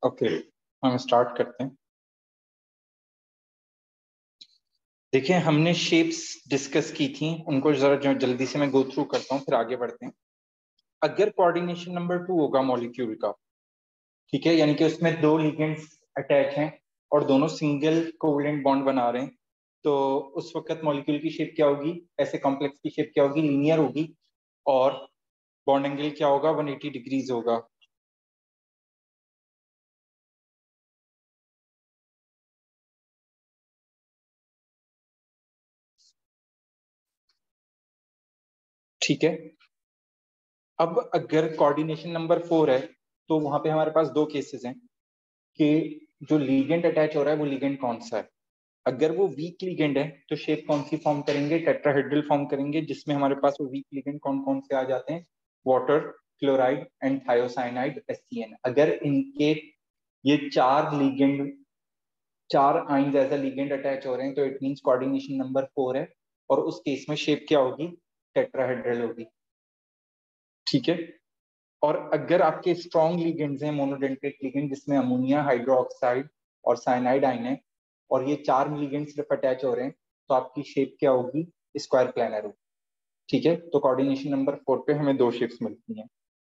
Okay, हम start करते हैं। देखिए, हमने शेप्स डिस्कस की थी, उनको जरा जो जल्दी से मैं गो थ्रू करता हूँ, फिर आगे बढ़ते हैं। अगर कोऑर्डिनेशन नंबर 2 होगा मॉलिक्यूल का, ठीक है, यानी कि उसमें दो लिगेंड्स अटैच हैं और दोनों सिंगल कोवेलेंट बॉन्ड बना रहे हैं, तो उस वक्त मॉलिक्यूल की शेप क्या होगी? ऐसे कॉम्प्लेक्स की शेप क्या होगी? लीनियर होगी। और बॉन्ड एंगल क्या होगा? 180 डिग्रीज होगा। ठीक है। अब अगर कोऑर्डिनेशन नंबर 4 है, तो वहां पे हमारे पास दो केसेस हैं कि जो लीगेंड अटैच हो रहा है वो लीगेंड कौन सा है। अगर वो वीक लीगेंड है तो शेप कौन सी फॉर्म करेंगे? टेट्राहेड्रल फॉर्म करेंगे, जिसमें हमारे पास वो वीक लीगेंड कौन कौन से आ जाते हैं? Water, chloride and thiocyanide, HCN। अगर इनके ये चार लीगेंड, चार ions as a ligand attach हो रहे हैं, तो इट मींस कोऑर्डिनेशन नंबर 4 है, और उस केस में शेप क्या होगी? टेट्राहेड्रल होगी। ठीक है। और अगर आपके स्ट्रॉन्ग लिगेंड्स हैं, मोनोडेंटेट लिगेंड जिसमें अमोनिया हाइड्रोक्साइड और साइनाइड आयन है, और ये चार लिगेंड सिर्फ अटैच हो रहे हैं, तो आपकी शेप क्या होगी? स्क्वायर प्लानर होगी। ठीक है, तो कोऑर्डिनेशन नंबर 4 पे हमें दो शेप्स मिलती हैं।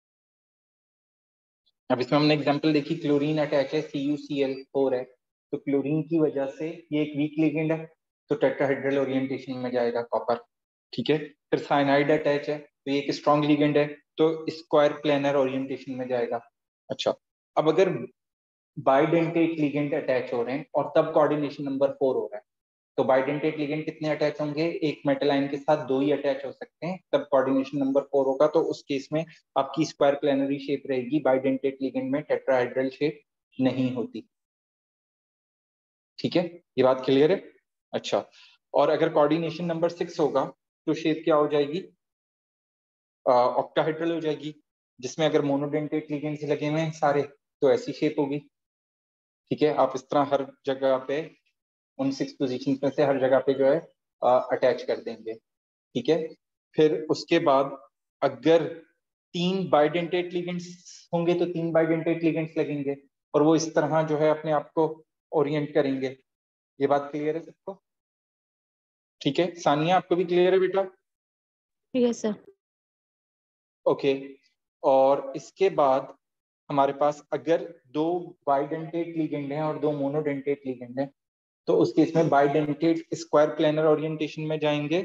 अब इसमें हमने एग्जांपल देखी, क्लोरीन अटैच है, CuCl4 है, तो क्लोरीन की वजह से ये एक वीक लिगेंड है, तो टेट्राहेड्रल ओरिएंटेशन में जाएगा कॉपर। ठीक है। फिर साइनाइड अटैच है, तो ये एक स्ट्रॉन्ग लिगेंड है, तो स्क्वायर प्लेनर ओरिएंटेशन में जाएगा। अच्छा, अब अगर बाइडेंटेट लिगेंड अटैच हो रहे हैं और तब कोऑर्डिनेशन नंबर 4 हो रहा है, तो बाइडेंटेट लिगेंड कितने अटैच होंगे? एक मेटल आयन के साथ दो ही अटैच हो सकते हैं, तब कोऑर्डिनेशन नंबर 4 होगा। तो उस केस में आपकी स्क्वायर प्लेनरी शेप रहेगी, बाइडेंटेट लिगेंड में टेट्राहेड्रल शेप नहीं होती। ठीक है, ये बात क्लियर है? अच्छा, और अगर कोऑर्डिनेशन नंबर 6 होगा, तो शेप क्या हो जाएगी? ऑक्टाहेड्रल हो जाएगी, जिसमें अगर मोनोडेंटेट लिगेंड्स लगे हुए हैं सारे, तो ऐसी शेप होगी। ठीक है, आप इस तरह हर जगह पे उन 6 पोजीशन में से हर जगह पे जो है अटैच कर देंगे। ठीक है। फिर उसके बाद अगर तीन बाइडेंटेट लिगेंड्स होंगे, तो तीन बाइडेंटेट लिगेंड्स लगेंगे, और वो इस तरह जो है अपने आप को ओरिएंट करेंगे। ये बात क्लियर है सबको? ठीक है, सानिया आपको भी क्लियर है बेटा? Yes sir. ओके। और इसके बाद हमारे पास अगर दो बाइडेंटेट लिगेंड हैं और दो मोनोडेंटेट लिगेंड हैं, तो उस केस में बाइडेंटेट स्क्वायर प्लेनर ओरिएंटेशन में जाएंगे,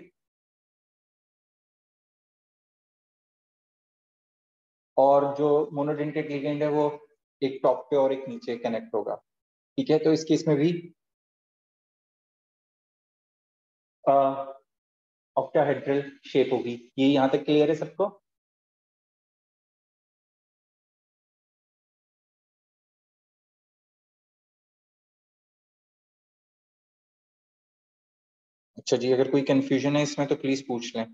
और जो मोनोडेंटेट लिगेंड है वो एक टॉप पे और एक नीचे कनेक्ट होगा। ठीक है, तो इस केस में भी ऑक्टाहेड्रल शेप होगी। ये यहाँ तक क्लियर है सबको? अच्छा जी, अगर कोई कंफ्यूजन है इसमें तो प्लीज पूछ लें।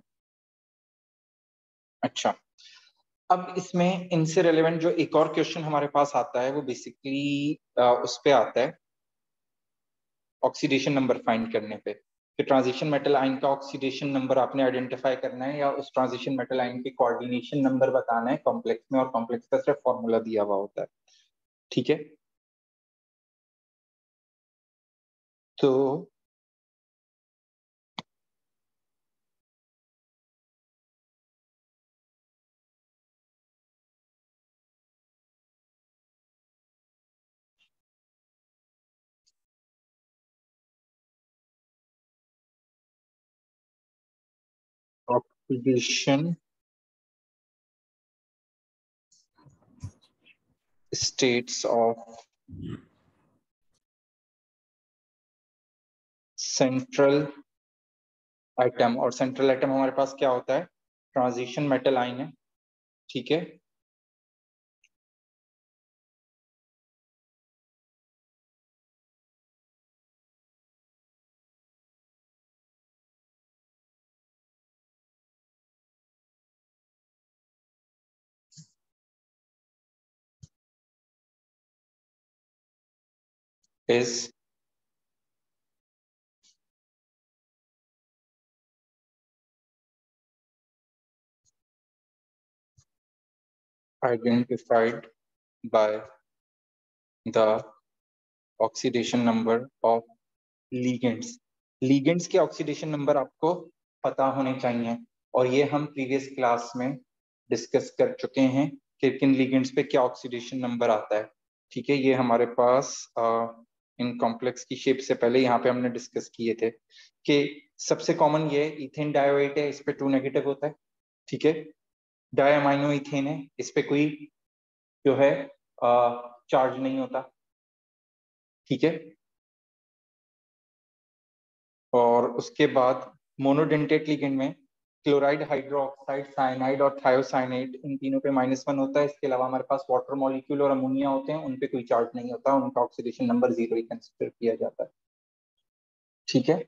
अच्छा, अब इसमें इनसे रेलेवेंट जो एक और क्वेश्चन हमारे पास आता है, वो बेसिकली उस पे आता है ऑक्सीडेशन नंबर फाइंड करने पे, कि ट्रांजिशन मेटल आयन का ऑक्सीडेशन नंबर आपने आइडेंटिफाई करना है, या उस ट्रांजिशन मेटल आयन के कोऑर्डिनेशन नंबर बताना है कॉम्प्लेक्स में, और कॉम्प्लेक्स का सिर्फ फॉर्मूला दिया हुआ होता है। ठीक है, तो oxidation states of central atom, और सेंट्रल एटम हमारे पास क्या होता है? ट्रांजिशन मेटल आयन है। ठीक है, is identified by the oxidation number of ligands. Ligands के ऑक्सीडेशन नंबर आपको पता होने चाहिए, और ये हम प्रीवियस क्लास में डिस्कस कर चुके हैं कि किन लीगेंड्स पे क्या ऑक्सीडेशन नंबर आता है। ठीक है, ये हमारे पास इन कॉम्प्लेक्स की शेप से पहले यहाँ पे हमने डिस्कस किए थे कि सबसे कॉमन ये इथेन डायोएट है, इस पे 2 नेगेटिव होता है। ठीक है, डायमाइनो इथेन है, इस पे कोई जो है चार्ज नहीं होता। ठीक है, और उसके बाद मोनोडेंटेट लिगेंड में क्लोराइड, हाइड्रोक्साइड, साइनाइड और थायोसाइनाइड, इन तीनों पे -1 होता है। इसके अलावा हमारे पास वाटर मॉलिक्यूल और अमोनिया होते हैं, उन पे कोई चार्ज नहीं होता, उनका ऑक्सीडेशन नंबर 0 ही कंसिडर किया जाता है। ठीक है,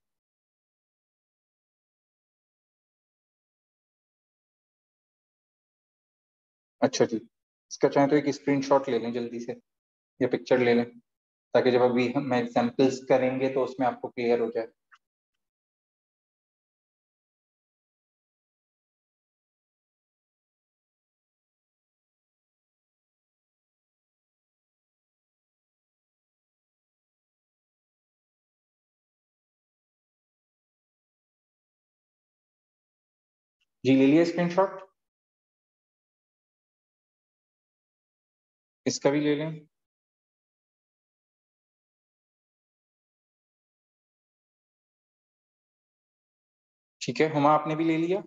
अच्छा जी, इसका चाहे तो एक स्क्रीनशॉट ले लें जल्दी से, या पिक्चर ले लें, ताकि जब अभी हम एग्जाम्पल्स करेंगे तो उसमें आपको क्लियर हो जाए। जी ले लिया स्क्रीनशॉट, इसका भी ले लें। ठीक है, हुमा आपने भी ले लिया।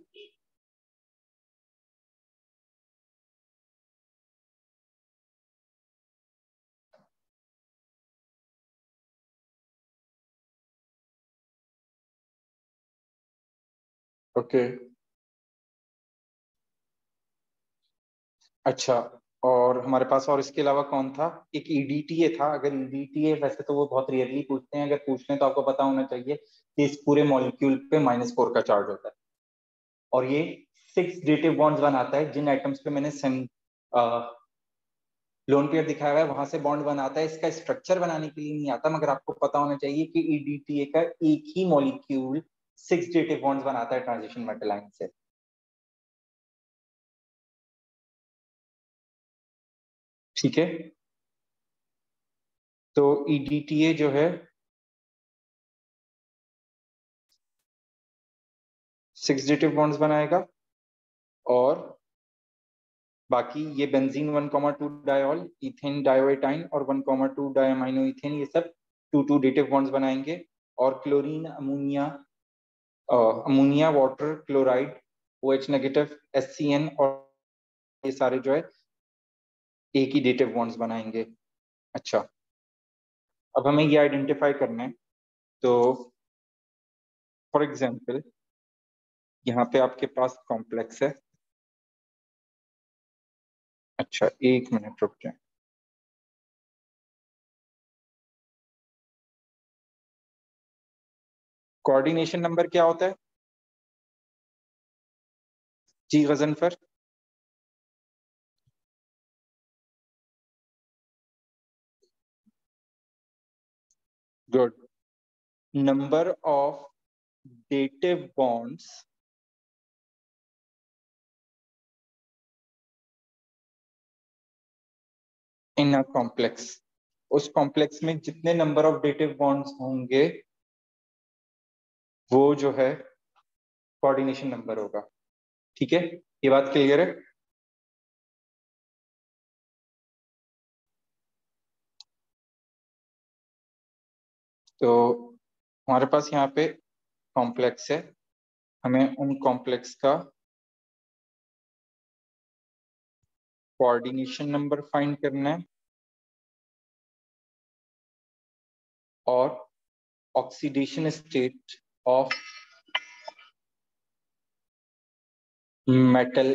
ओके, अच्छा, और हमारे पास और इसके अलावा कौन था? एक ईडीटीए था। अगर ईडीटीए, वैसे तो वो बहुत रेयरली पूछते हैं, अगर पूछ लें तो आपको पता होना चाहिए कि इस पूरे मॉलिक्यूल पे -4 का चार्ज होता है, और ये 6 डेटिव बॉन्ड्स बनाता है। जिन एटम्स पे मैंने लोन पेयर दिखाया हुआ है वहां से बॉन्ड बनाता है। इसका स्ट्रक्चर बनाने के लिए नहीं आता, मगर आपको पता होना चाहिए कि ईडीटीए का एक ही मॉलिक्यूल 6 डेटिव बॉन्ड्स बनाता है ट्रांजिशन मेटल आयन से। ठीक है, तो ईडीटीए जो है 6 डेटिव बॉन्ड्स बनाएगा, और बाकी ये बेंजीन 1,2 डायोल, इथेन डायोएटाइन और 1,2 डायमाइनो इथेन, ये सब 2 डेटिव बॉन्ड्स बनाएंगे। और chlorine, ammonia, ammonia, water, chloride, OH negative, SCN, और ये सारे जो है एक ही डेटिव बॉन्ड्स बनाएंगे। अच्छा, अब हमें ये आइडेंटिफाई करना है। तो फॉर एग्जांपल यहाँ पे आपके पास कॉम्प्लेक्स है। अच्छा, 1 मिनट रुक जाए। कोऑर्डिनेशन नंबर क्या होता है जी Ghazanfar? Good, number of dative bonds in a complex. उस कॉम्प्लेक्स में जितने नंबर ऑफ डेटिव बॉन्ड्स होंगे वो जो है कोऑर्डिनेशन नंबर होगा। ठीक है, ये बात क्लियर है? तो हमारे पास यहाँ पे कॉम्प्लेक्स है, हमें उन कॉम्प्लेक्स का कोऑर्डिनेशन नंबर फाइंड करना है, और oxidation state of metal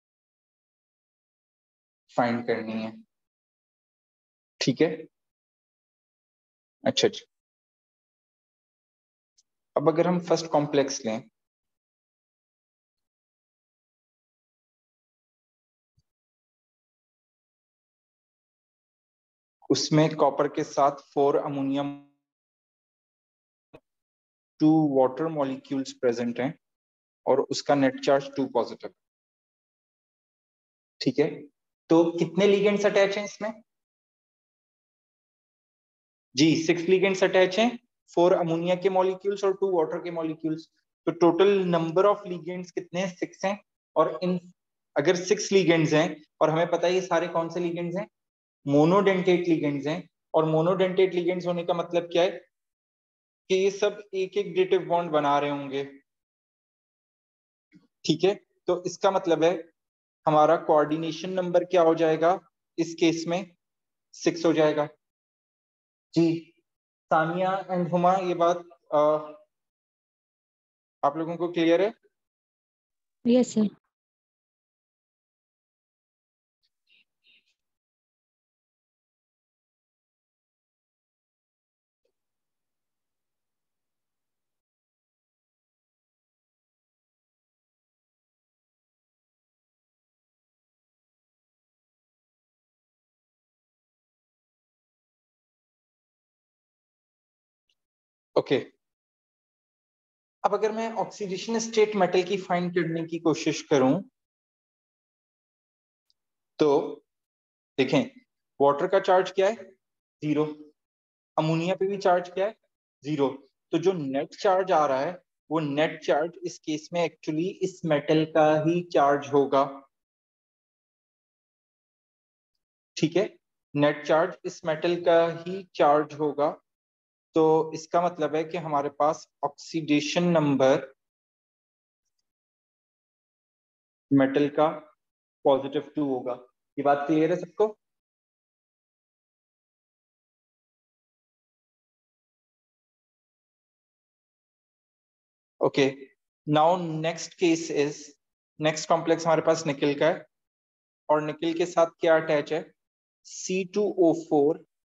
find करनी है। ठीक है, अच्छा जी, अब अगर हम फर्स्ट कॉम्प्लेक्स लें, उसमें कॉपर के साथ 4 अमोनियम, 2 वाटर मॉलिक्यूल्स प्रेजेंट हैं, और उसका नेट चार्ज 2 पॉजिटिव। ठीक है, तो कितने लिगेंड्स अटैच हैं इसमें? जी 6 लिगेंड्स अटैच हैं, 4 अमोनिया के मॉलिक्यूल्स और 2 वाटर के मॉलिक्यूल्स। तो टोटल नंबर ऑफ लिगेंड्स कितने हैं? 6 हैं। और इन अगर 6 लिगेंड्स हैं और हमें पता है ये सारे कौन से लिगेंड्स हैं? मोनोडेंटेट लिगेंड्स हैं। और मोनोडेंटेट लिगेंड्स होने का मतलब क्या है? कि ये सब एक एक डेटिव बॉन्ड बना रहे होंगे। ठीक है, तो इसका मतलब है हमारा कोऑर्डिनेशन नंबर क्या हो जाएगा इस केस में? 6 हो जाएगा। जी सानिया एंड हुमा, ये बात आप लोगों को क्लियर है? Yes sir. ओके अब अगर मैं ऑक्सीडेशन स्टेट मेटल की फाइंड करने की कोशिश करूं तो देखें, वाटर का चार्ज क्या है? 0। अमोनिया पे भी चार्ज क्या है? 0। तो जो नेट चार्ज आ रहा है वो नेट चार्ज इस केस में एक्चुअली इस मेटल का ही चार्ज होगा। ठीक है, नेट चार्ज इस मेटल का ही चार्ज होगा। तो इसका मतलब है कि हमारे पास ऑक्सीडेशन नंबर मेटल का +2 होगा। ये बात क्लियर है सबको? Okay now next case is, next complex हमारे पास निकल का है और निकल के साथ क्या अटैच है? C2O4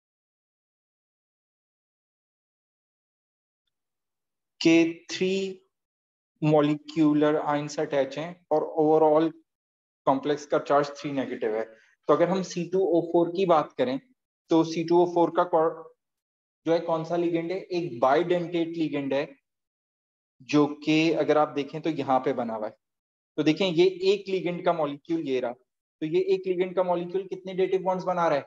के 3 मॉलिक्यूलर आयंस अटैच हैं और ओवरऑल कॉम्प्लेक्स का चार्ज 3 नेगेटिव है। तो अगर हम C2O4 की बात करें तो C2O4 का जो है कौन सा लिगेंड है? एक बाइडेंटेट लिगेंड है, जो कि अगर आप देखें तो यहाँ पे बना हुआ है। तो देखें ये एक लिगेंड का मॉलिक्यूल ये रहा। तो ये एक लिगेंड का मॉलिक्यूल कितने डेटिव बॉन्ड्स बना रहा है?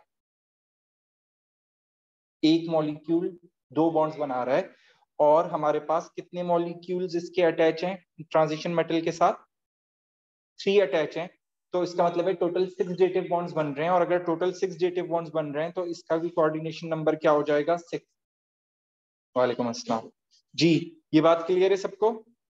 एक मॉलिक्यूल 2 बॉन्ड्स बना रहा है। और हमारे पास कितने मॉलिक्यूल्स इसके अटैच हैं ट्रांजिशन मेटल के साथ? 3 अटैच हैं। तो इसका मतलब है टोटल 6 डेटिव बॉन्ड्स बन रहे हैं। और अगर टोटल 6 डेटिव बॉन्ड्स बन रहे हैं तो इसका भी कोऑर्डिनेशन नंबर क्या हो जाएगा? 6। वालेकुम अस्सलाम। जी ये बात क्लियर है सबको?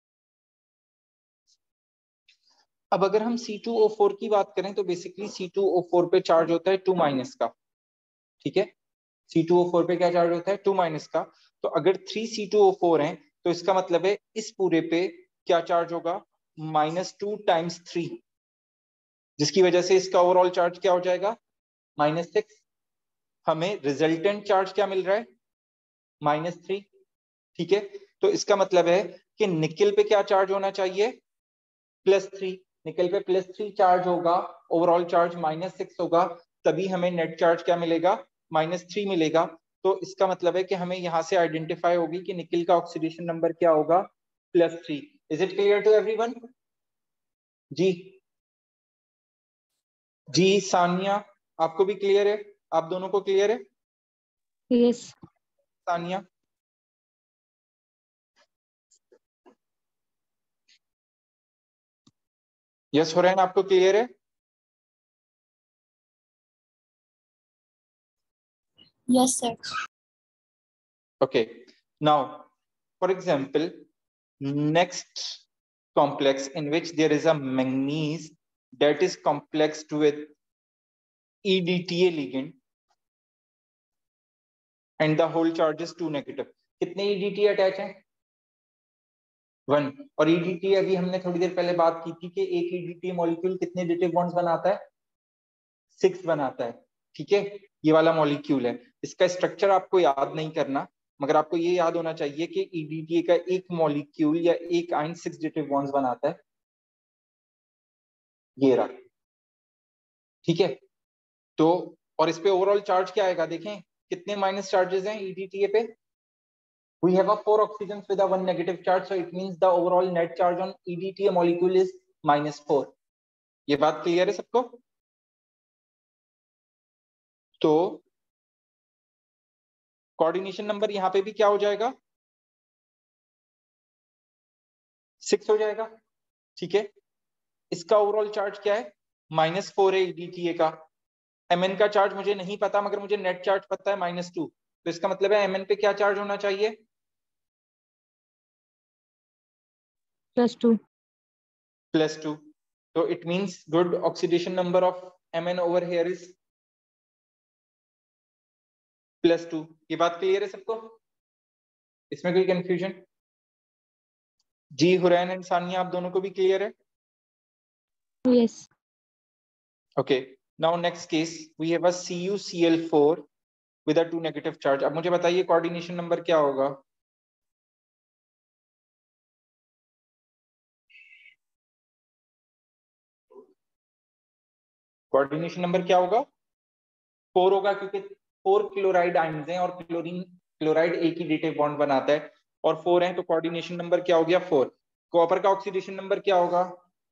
अब अगर हम C2O4 की बात करें तो बेसिकली C2O4 पे चार्ज होता है 2- का। ठीक है, C2O4 पे क्या चार्ज होता है? 2- का। तो अगर 3 C2O4 हैं तो इसका मतलब है इस पूरे पे क्या चार्ज होगा? -2 × 3, जिसकी वजह से इसका ओवरऑल चार्ज क्या हो जाएगा? -6। हमें रिजल्टेंट चार्ज क्या मिल रहा है? -3। ठीक है, तो इसका मतलब है कि निकल पे क्या चार्ज होना चाहिए? +3। निकल पे +3 चार्ज होगा, ओवरऑल चार्ज -6 होगा, तभी हमें नेट चार्ज क्या मिलेगा? -3 मिलेगा। तो इसका मतलब है कि हमें यहां से आइडेंटिफाई होगी कि निकल का ऑक्सीडेशन नंबर क्या होगा? +3। Is it clear to everyone? जी जी सानिया, आपको भी क्लियर है? आप दोनों को क्लियर है? यस। सानिया यस, हो रहा है ना? आपको क्लियर है? Yes sir. Okay, now for example, next complex in which there is a manganese that is complexed with EDTA ligand and the whole charge is 2 negative. कितने EDTA अटैच हैं? 1। और EDTA अभी हमने थोड़ी देर पहले बात की थी कि एक EDTA मॉलिक्यूल कितने डेटिव बॉन्ड्स बनाता है? 6 बनाता है। ठीक है, ये वाला मॉलिक्यूल है। इसका स्ट्रक्चर आपको याद नहीं करना, मगर आपको ये याद होना चाहिए कि EDTA का एक मॉलिक्यूल या एक आयन 6 डेटिव बॉन्ड्स बनाता है। ये रहा। ठीक है, तो और इस पे ओवरऑल चार्ज क्या आएगा? देखें कितने माइनस चार्जेस हैं EDTA पे? We have a 4 oxygens with a 1 negative charge, so it means the overall net charge on EDTA molecule is -4. ये बात क्लियर है सबको? तो कोऑर्डिनेशन नंबर यहाँ पे भी क्या हो जाएगा, 6 हो जाएगा। ठीक है, इसका ओवरऑल चार्ज क्या है, -4 है EDTA का। MN का चार्ज मुझे नहीं पता, मगर मुझे नेट चार्ज पता है -2, तो इसका मतलब है MN पे क्या चार्ज होना चाहिए, +2. +2। तो it means good oxidation number of MN over here is +2। ये बात क्लियर है सबको, इसमें कोई कंफ्यूजन? जी हुरैन एंड सानिया, आप दोनों को भी क्लियर है? Yes. Okay, now next case we have a CuCl4 with a 2 negative charge. अब मुझे बताइए कोऑर्डिनेशन नंबर क्या होगा, कोऑर्डिनेशन नंबर क्या होगा, 4 होगा, क्योंकि 4 क्लोराइड आइंस हैं और क्लोराइड एक ही डेटिव बॉन्ड बनाता है, और 4 हैं, तो कोऑर्डिनेशन नंबर क्या हो गया, 4। कॉपर का ऑक्सीडेशन नंबर क्या होगा,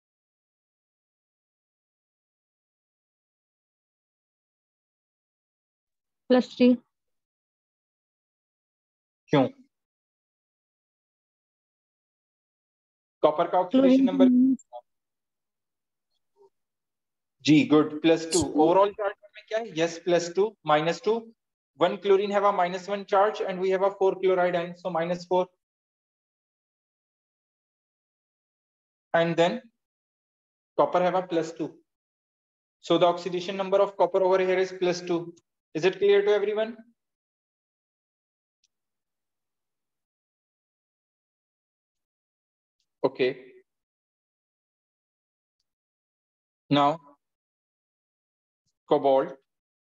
+3. क्यों? कॉपर का ऑक्सीडेशन नंबर, Chlorine जी गुड, +2। ओवरऑल चार्ज में क्या है, yes +2, -2, 1 chlorine have a -1 charge and we have a 4 chloride ion, so -4, and then copper have a +2, so the oxidation number of copper over here is +2. Is it clear to everyone? Okay, now cobalt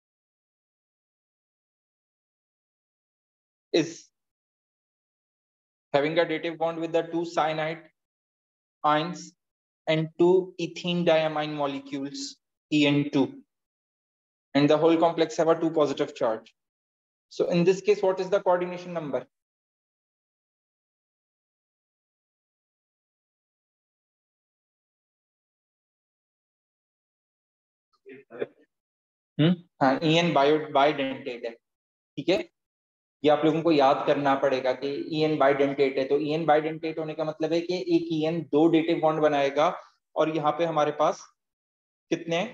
is having a dative bond with the 2 cyanide ions and 2 ethene diamine molecules, En2, and the whole complex have a 2 positive charge. So in this case, what is the coordination number? हाँ, En bidentate है, ठीक है, ये आप लोगों को याद करना पड़ेगा कि En बाइडेंटेट है। तो En बाइडेंटेट होने का मतलब है कि एक En 2 डेटिव बॉन्ड बनाएगा, और यहाँ पे हमारे पास कितने हैं,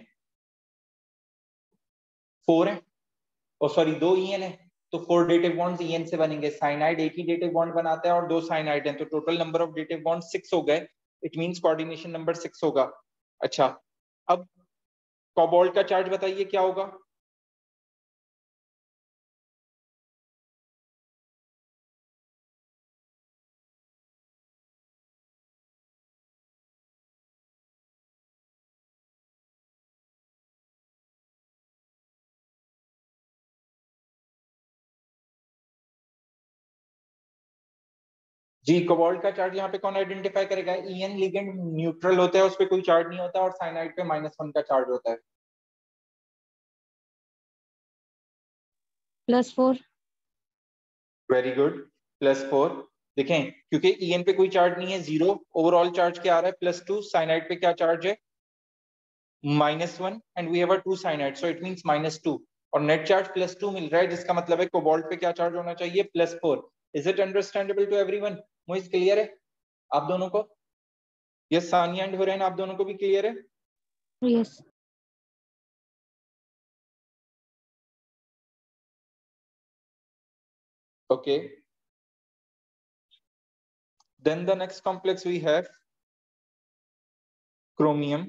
4 है, और सॉरी 2 En है, तो 4 डेटिव बॉन्ड्स En से बनेंगे। साइनाइड एक ही डेटिव बॉन्ड बनाता है और 2 साइनाइड हैं, तो total number of dative bond 6 हो गए। इट मींस कोऑर्डिनेशन नंबर 6 होगा। अच्छा, अब कोबाल्ट का चार्ज बताइए क्या होगा, जी कोबाल्ट का चार्ज यहाँ पे कौन आइडेंटिफाई करेगा, En लिगेंड न्यूट्रल होता है, उस पर कोई चार्ज नहीं होता, और साइनाइड पे -1 का चार्ज होता है। +4. Very good, +4। देखें, क्योंकि En पे कोई चार्ज नहीं है, 0, ओवरऑल चार्ज क्या आ रहा है, +2, साइनाइड पे क्या चार्ज है, -1, and we have a 2 cyanide, so it means -2, और नेट चार्ज +2 मिल रहा है, जिसका मतलब है कोबाल्ट पे क्या चार्ज होना चाहिए, +4। Is it understandable to everyone? Moiz clear है आप दोनों को? यस, सानिया एंड हुरैन, आप दोनों को भी क्लियर है? Yes. Okay, then the next complex we have chromium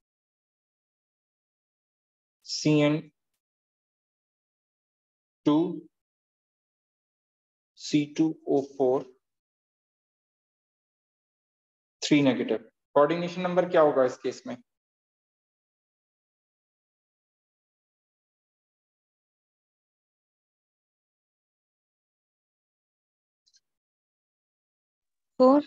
Cn2 C2O4 3 negative. Coordination number क्या होगा इस केस में, 4.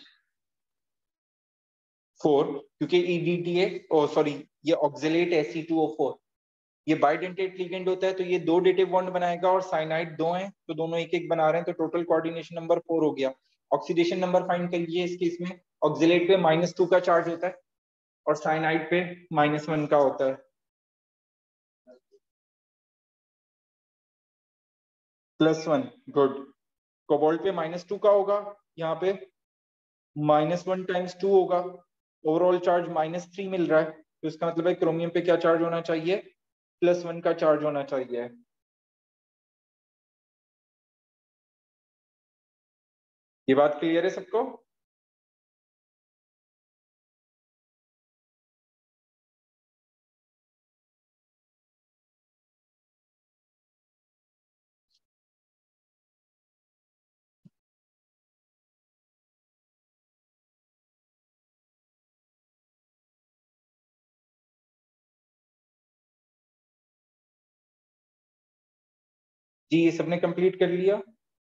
4, क्योंकि EDTA, ओ सॉरी, ये ऑक्सिलेट है C2O4, ये बाइडेंटेट लिगेंड होता है, तो ये 2 डेटिव बॉन्ड बनाएगा, और साइनाइड 2 हैं, तो दोनों एक एक बना रहे हैं, तो टोटल कोऑर्डिनेशन नंबर 4 हो गया। ऑक्सीडेशन नंबर फाइंड करिए इस केस में। ऑक्सिलेट पे -2 का चार्ज होता है, और साइनाइड पे -1 का होता है। +1, गुड। कोबाल्ट पे -2 का होगा, यहाँ पे -1 × 2 होगा, ओवरऑल चार्ज -3 मिल रहा है, तो इसका मतलब है क्रोमियम पे क्या चार्ज होना चाहिए, +1 का चार्ज होना चाहिए। ये बात क्लियर है सबको? जी, ये सबने कंप्लीट कर लिया?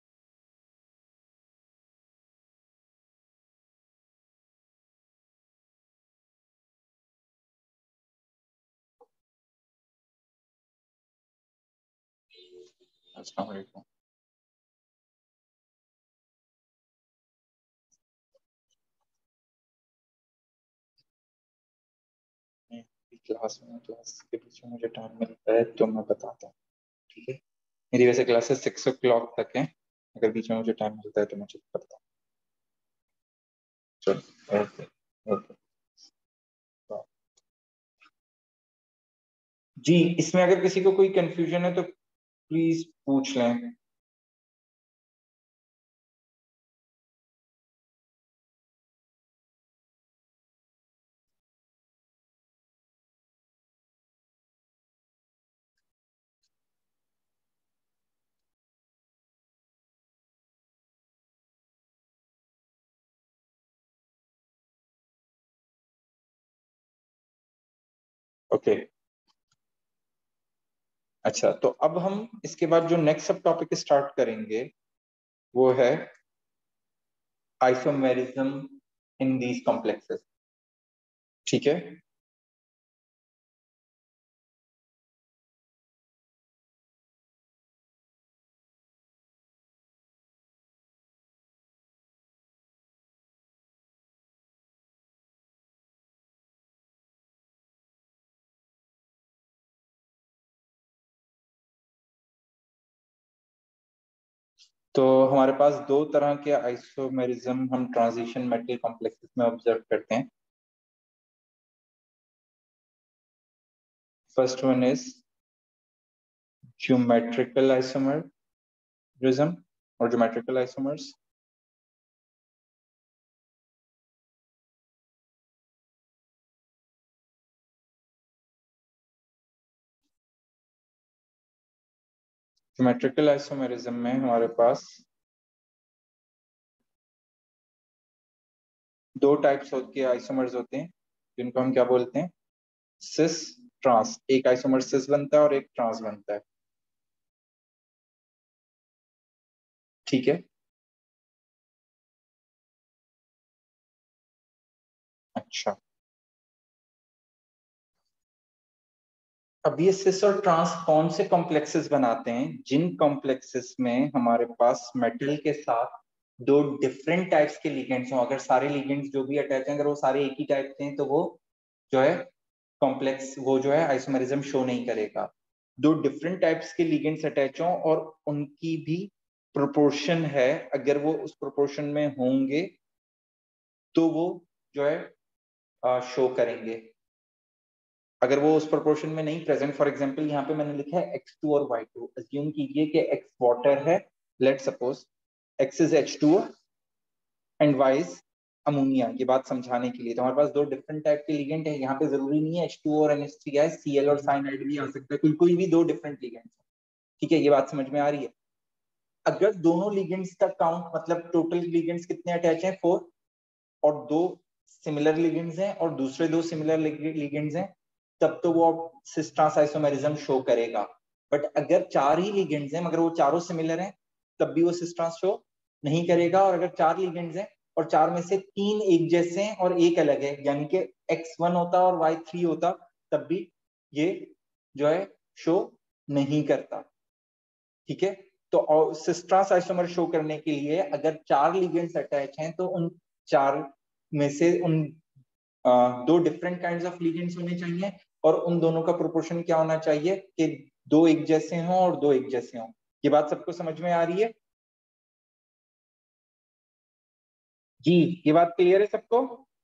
अस्सलाम वालेकुम। क्लास के बीच में मुझे टाइम मिलता है तो मैं बताता हूँ, ठीक है? मेरी वैसे क्लासेस 6 o'clock तक है, अगर बीच में मुझे टाइम मिलता है तो मैं चेक करता हूँ। चलो, ओके ओके। जी, इसमें अगर किसी को कोई कंफ्यूजन है तो प्लीज पूछ लें। ओके, अच्छा, तो अब हम इसके बाद जो नेक्स्ट सब टॉपिक स्टार्ट करेंगे वो है आइसोमेरिज्म इन दीज कॉम्प्लेक्सेस, ठीक है? तो हमारे पास दो तरह के आइसोमेरिज्म हम ट्रांजिशन मेटल कॉम्प्लेक्सेस में ऑब्जर्व करते हैं। First one is geometrical isomerism और ज्योमेट्रिकल आइसोमर्स। ज्योमेट्रिकल आइसोमेरिज्म में हमारे पास दो टाइप्स के आइसोमर्स होते हैं जिनको हम क्या बोलते हैं, सिस ट्रांस। एक आइसोमर सिस बनता है और एक ट्रांस बनता है, ठीक है? अच्छा, अब ये सिस और ट्रांस कौन से कॉम्प्लेक्सेस बनाते हैं? जिन कॉम्प्लेक्सेस में हमारे पास मेटल के साथ दो डिफरेंट टाइप्स के लिगेंड्स हों। अगर सारे लिगेंड्स जो भी अटैच हैं अगर वो सारे एक ही टाइप के हैं तो वो जो है कॉम्प्लेक्स, वो जो है आइसोमेरिज्म शो नहीं करेगा। दो डिफरेंट टाइप्स के लिगेंड्स अटैच हों और उनकी भी प्रोपोर्शन है, अगर वो उस प्रोपोर्शन में होंगे तो वो जो है शो करेंगे। अगर वो उस प्रोपोर्शन में नहीं प्रेजेंट, फॉर एग्जांपल यहाँ पे मैंने लिखा है X2 और Y2, अज्यूम कीजिए कि X वाटर है, let suppose X is H2O and Y is ammonia. ये बात समझाने के लिए, तो हमारे पास दो डिफरेंट टाइप के लिगेंड है। यहाँ पे जरूरी नहीं है H2O और NH3 है, Cl और साइनाइड भी आ सकता है, कोई भी दो डिफरेंट लिगेंड, ठीक है? ये बात समझ में आ रही है? अगर दोनों लिगेंड्स का काउंट, मतलब टोटल लिगेंड्स कितने अटैच हैं, 4, और दो सिमिलर लिगेंड्स हैं और दूसरे दो सिमिलर लिगेंड्स हैं, तब तो वो सिस ट्रांस आइसोमेरिज्म शो करेगा। बट अगर चार ही लिगेंड्स हैं मगर वो चारों सिमिलर हैं, तब भी वो सिस ट्रांस शो नहीं करेगा। और अगर चार लिगेंड्स हैं और चार में से तीन एक जैसे हैं और एक अलग है, यानी कि X1 होता और Y3 होता, तब भी ये जो है शो नहीं करता, ठीक है? तो सिस ट्रांस आइसोमर शो करने के लिए अगर चार लिगेंड्स अटैच हैं तो उन चार में से उन दो डिफरेंट काइंड्स ऑफ लिगेंड्स होने चाहिए और उन दोनों का प्रोपोर्शन क्या होना चाहिए कि दो एक जैसे हों और दो एक जैसे हों। ये बात सबको समझ में आ रही है? जी, ये बात क्लियर है सबको?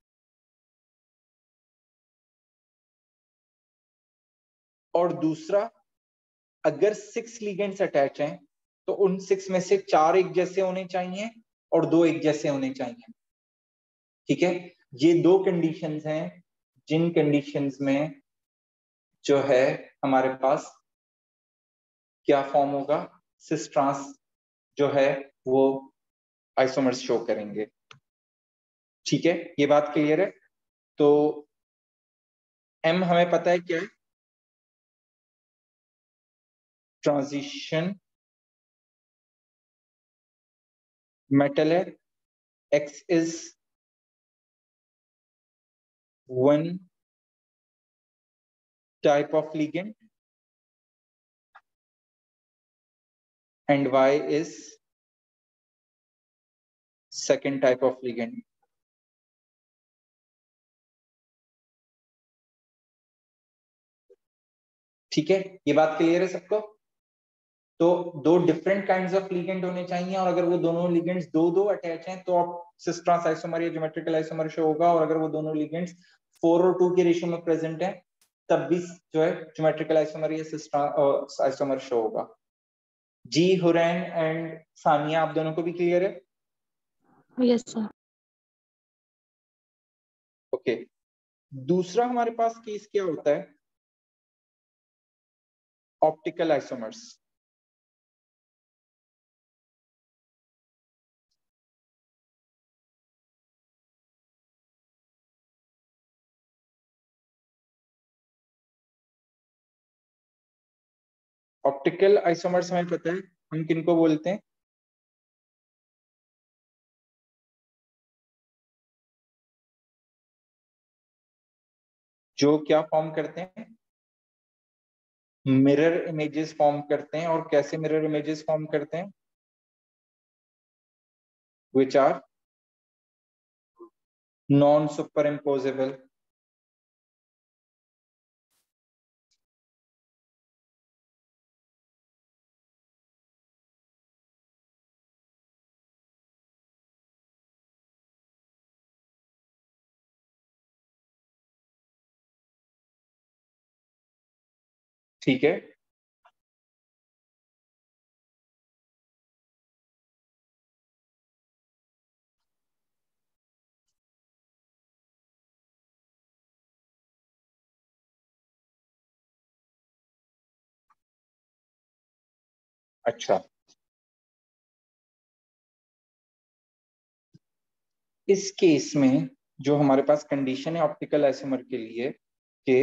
और दूसरा, अगर 6 लिगेंड्स अटैच हैं तो उन 6 में से 4 एक जैसे होने चाहिए और 2 एक जैसे होने चाहिए। ठीक है, ये 2 कंडीशंस हैं जिन कंडीशंस में जो है हमारे पास क्या फॉर्म होगा, सिस ट्रांस जो है वो आइसोमर्स शो करेंगे। ठीक है, ये बात क्लियर है? तो एम हमें पता है क्या है, ट्रांजिशन मेटल है, X is 1 type of ligand and Y is second type of ligand. ठीक है, ये बात क्लियर है सबको? तो 2 डिफरेंट काइंड्स ऑफ लिगेंड होने चाहिए, और अगर वो दोनों लिगेंड्स दो अटैच हैं तो आप सिस ट्रांस आइसोमर या ज्योमेट्रिकल आइसोमर शो होगा, और अगर वो दोनों लिगेंड्स 4 और 2 के रेशियो में प्रेजेंट हैं तब भी जो है ज्योमेट्रिकल आइसोमर या सिस ट्रांस आइसोमर शो होगा। जी, हुरैन एंड सानिया, आप दोनों को भी क्लियर है? Yes sir. ओके, दूसरा हमारे पास केस क्या होता है, ऑप्टिकल आइसोमर्स। ऑप्टिकल आइसोमर्स हमें पता है हम किनको बोलते हैं, जो क्या फॉर्म करते हैं, मिरर इमेजेस फॉर्म करते हैं। और कैसे मिरर इमेजेस फॉर्म करते हैं, which are non superimposable. ठीक है, अच्छा, इस केस में जो हमारे पास कंडीशन है ऑप्टिकल आइसोमर के लिए कि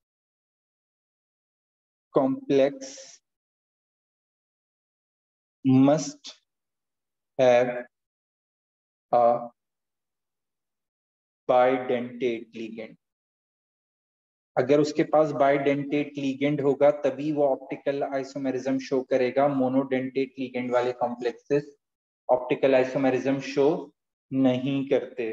complex must have a bidentate ligand. अगर उसके पास बाइडेंटेट लिगेंड होगा तभी वो ऑप्टिकल आइसोमेरिज्म शो करेगा। मोनोडेंटेट लिगेंड वाले कॉम्प्लेक्सेस ऑप्टिकल आइसोमेरिज्म शो नहीं करते।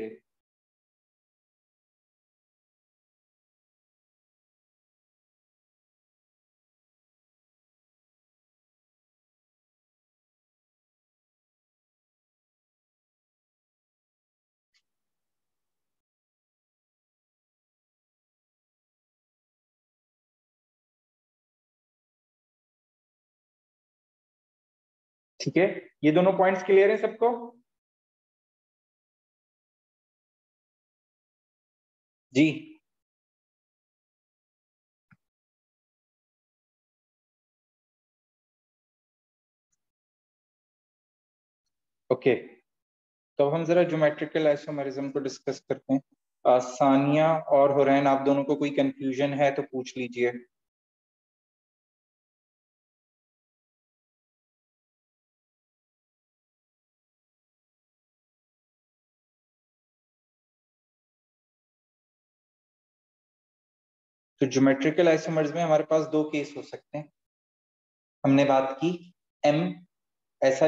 ठीक है, ये दोनों पॉइंट्स क्लियर है सबको? जी, ओके, तो हम जरा ज्योमेट्रिकल आइसोमेरिज्म को डिस्कस करते हैं। सानिया और हुरैन, आप दोनों को कोई कंफ्यूजन है तो पूछ लीजिए। तो ज्योमेट्रिकल आइसोमर्स में हमारे पास 2 केस हो सकते हैं। हमने बात की एम ऐसा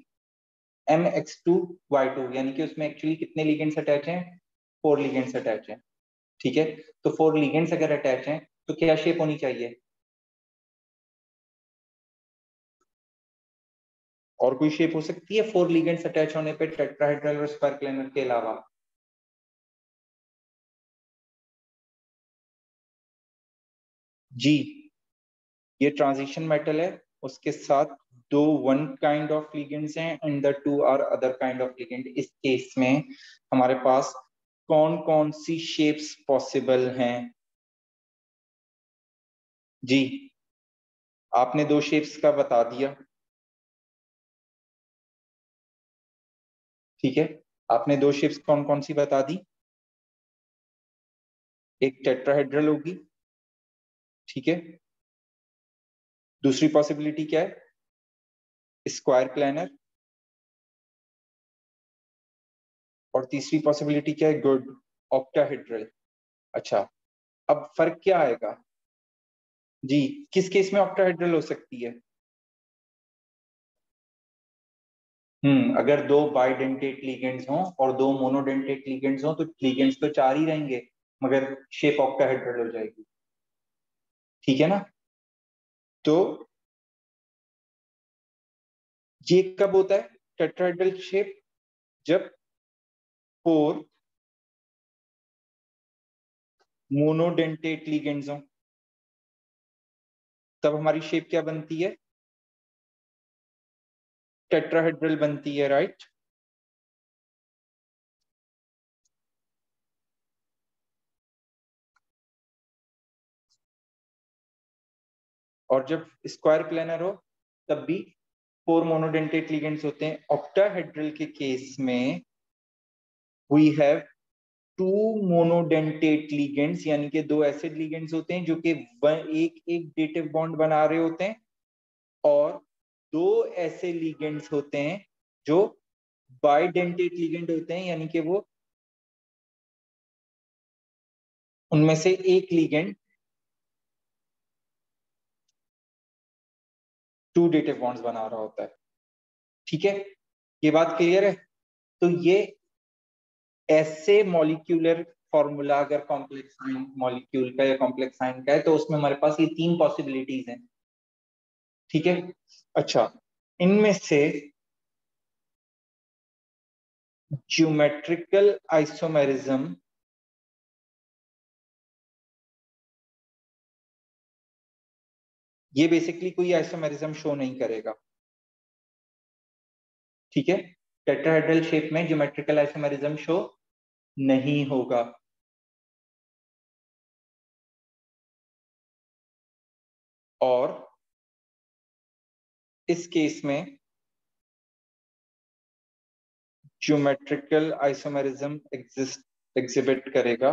MX2Y2, यानी कि उसमें एक्चुअली कितने लिगेंड्स अटैच हैं, 4 लिगेंड्स अटैच हैं। ठीक है, तो 4 लिगेंड्स अगर अटैच हैं तो क्या शेप होनी चाहिए, और कोई शेप हो सकती है 4 लिगेंड्स अटैच होने पे टेट्राहेड्रल और स्क्वायर प्लेनर के अलावा? जी, ये ट्रांजिशन मेटल है, उसके साथ दो वन काइंड ऑफ लिगेंड्स हैं and the two are other kind of ligand. इस केस में हमारे पास कौन कौन सी शेप्स पॉसिबल हैं? जी, आपने दो शेप्स का बता दिया, ठीक है। आपने दो शेप्स कौन कौन सी बता दी? एक टेट्राहेड्रल होगी, ठीक है। दूसरी पॉसिबिलिटी क्या है? Square planar. और तीसरी पॉसिबिलिटी क्या है? Good, octahedral. अच्छा, अब फर्क क्या आएगा? जी, किस केस में ऑक्टाहेड्रल हो सकती है? अगर दो बाइडेंटेट लिगेंड्स हों और दो मोनोडेंटेट लिगेंड्स हों तो लिगेंड्स तो चार ही रहेंगे, मगर शेप ऑक्टाहेड्रल हो जाएगी, ठीक है ना। तो ये कब होता है टेट्राहेड्रल शेप? जब फोर मोनोडेंटेट लिगेंड्स हों, तब हमारी शेप क्या बनती है? टेट्राहेड्रल बनती है, राइट। और जब स्क्वायर प्लेनर हो तब भी फोर मोनोडेंटेट लिगेंड्स होते हैं। ऑक्टाहेड्रल के केस में we have two monodentate ligands, यानी कि दो एसिड लिगेंड्स होते हैं जो कि एक एक डेटिव बॉन्ड बना रहे होते हैं, और दो ऐसे लिगेंड्स होते हैं जो बाइडेंटेट लिगेंड होते हैं, यानी कि वो उनमें से एक लिगेंड टू डेटिव बॉन्ड्स बना रहा होता है, ठीक है। ये बात क्लियर है? तो ये ऐसे मॉलिक्यूलर फॉर्मूला अगर कॉम्प्लेक्स मॉलिक्यूल का या कॉम्प्लेक्स साइन का है तो उसमें हमारे पास ये तीन पॉसिबिलिटीज हैं, ठीक है। अच्छा, इनमें से ज्योमेट्रिकल आइसोमेरिज्म ये बेसिकली कोई आइसोमेरिज्म शो नहीं करेगा, ठीक है। टेट्राहेड्रल शेप में ज्योमेट्रिकल आइसोमेरिज्म शो नहीं होगा। और इस केस में ज्योमेट्रिकल आइसोमेरिज्म एग्जिबिट करेगा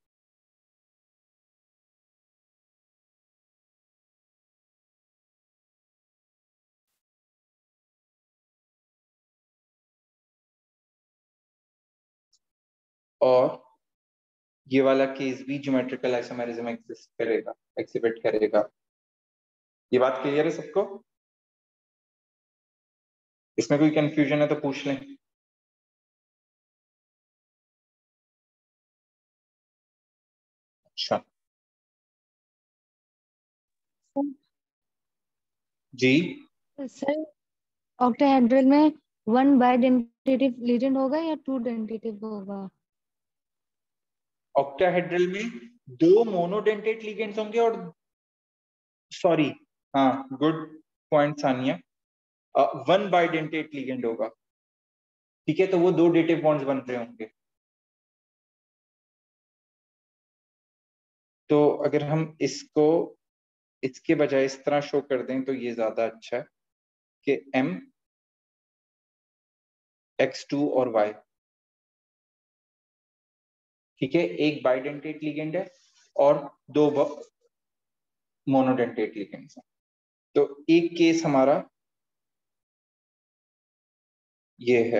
और ये वाला केस भी ज्योमेट्रिकल आइसोमेरिज्म एग्जिबिट करेगा। ये बात क्लियर है सबको? इसमें कोई कंफ्यूजन है तो पूछ लें। अच्छा जी, सर, ऑक्टाहेड्रल में वन बाइडेंटेटिव लीजेंड होगा या टू डेंटेटिव होगा? ऑक्टाहेड्रल में दो मोनोडेंटेट लिगेंड्स होंगे और सॉरी, हाँ good point Sania, one bidentate ligand होगा, ठीक है। तो वो दो डेटिव बॉन्ड्स बन रहे होंगे। तो अगर हम इसको इसके बजाय इस तरह शो कर दें तो ये ज्यादा अच्छा है कि MX2 और Y, ठीक है। एक बाइडेंटेट लिगेंड है और दो मोनोडेंटेट लिगेंड्स हैं। तो एक केस हमारा ये है।